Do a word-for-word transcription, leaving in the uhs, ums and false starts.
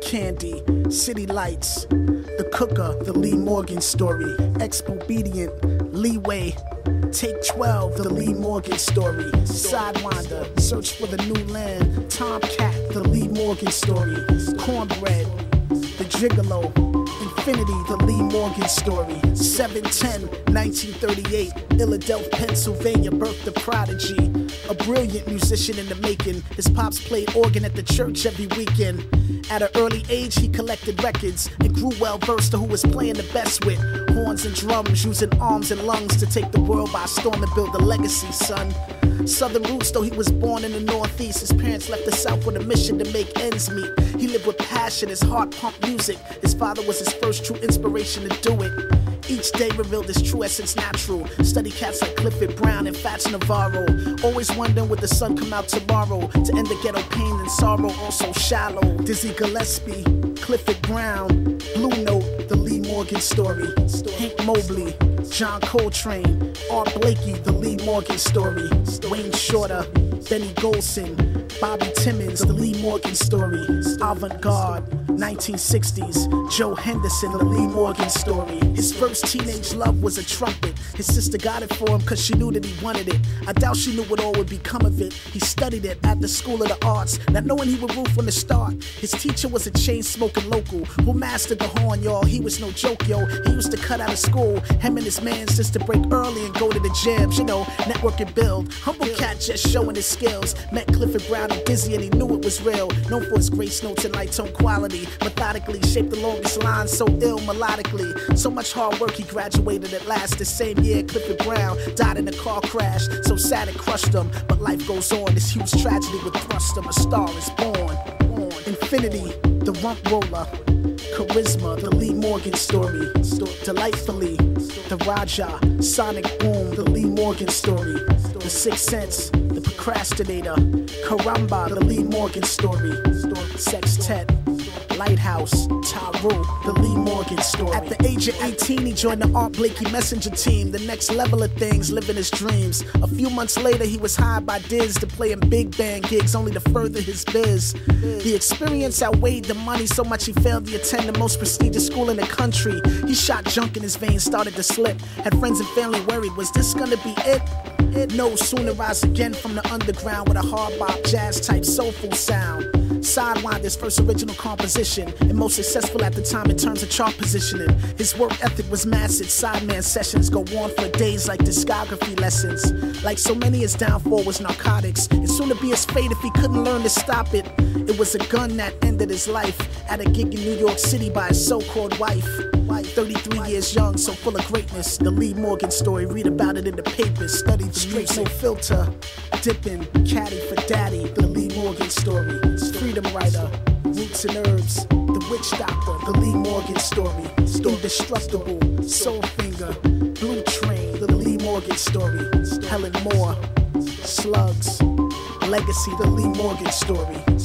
Candy, City Lights, The Cooker, The Lee Morgan Story, Expobedient, Leeway, Take twelve, The Lee Morgan Story, Sidewinder, Search for the New Land, Tomcat, The Lee Morgan Story, Cornbread, The Gigolo, Infinity, The Lee Morgan Story, seven ten, nineteen thirty-eight, Philadelphia, Pennsylvania, birthed the prodigy, a brilliant musician in the making. His pops played organ at the church every weekend. At an early age, he collected records and grew well versed to who was playing the best with horns and drums, using arms and lungs to take the world by storm and build a legacy, son. Southern roots, though he was born in the Northeast, his parents left the South with a mission to make ends meet. He lived with passion, his heart pumped music. His father was his first true inspiration to do it. Each day revealed his true essence natural. Study cats like Clifford Brown and Fats Navarro. Always wondering would the sun come out tomorrow to end the ghetto pain and sorrow, also shallow. Dizzy Gillespie, Clifford Brown, Blue Note, The Lee Morgan Story, Hank Mobley, John Coltrane, Art Blakey, The Lee Morgan Story, Wayne Shorter, Benny Golson, Bobby Timmons, The Lee Morgan Story, Avant-Garde, nineteen sixties, Joe Henderson, The Lee Morgan Story. His first teenage love was a trumpet. His sister got it for him cause she knew that he wanted it. I doubt she knew what all would become of it. He studied it at the School of the Arts, not knowing he would rule from the start. His teacher was a chain-smoking local who mastered the horn, y'all. He was no joke, yo. He used to cut out of school, him and his man just to break early and go to the jams, you know, network and build. Humble cat just showing his skills. Met Clifford Brown and Dizzy and he knew it was real. Known for his grace notes and light tone quality. Methodically shaped the longest lines so ill melodically. So much hard work he graduated at last. The same year Clifford Brown died in a car crash. So sad it crushed him, but life goes on. This huge tragedy would thrust him. A star is born. Infinity, The Rump Roller, Charisma, The Lee Morgan Story, Delightfully, The Raja, Sonic Boom, The Lee Morgan Story, The Sixth Sense, The Procrastinator, Karamba, The Lee Morgan Story, Sextet, Lighthouse, Taru, The Lee Morgan Story. At the age of eighteen, he joined the Art Blakey Messenger team, the next level of things, living his dreams. A few months later, he was hired by Diz to play in big band gigs, only to further his biz. The experience outweighed the money so much he failed to attend the most prestigious school in the country. He shot junk in his veins, started to slip. Had friends and family worried, was this gonna be it? No, sooner rise again from the underground with a hard bop, jazz type, soulful sound. Sidewinder's first original composition, and most successful at the time in terms of chart positioning. His work ethic was massive. Sideman sessions go on for days like discography lessons. Like so many, his downfall was narcotics. And soon to be his fate if he couldn't learn to stop it. It was a gun that ended his life at a gig in New York City by his so-called wife. thirty-three years young, so full of greatness. The Lee Morgan Story, read about it in the papers. Study the street, no filter. Dipping, caddy for daddy. The Lee Morgan Story. Freedom Writer, Roots and Herbs. The Witch Doctor, The Lee Morgan Story. Indestructible, Soul Finger, Blue Train, The Lee Morgan Story. Helen Moore, Slugs, Legacy, The Lee Morgan Story.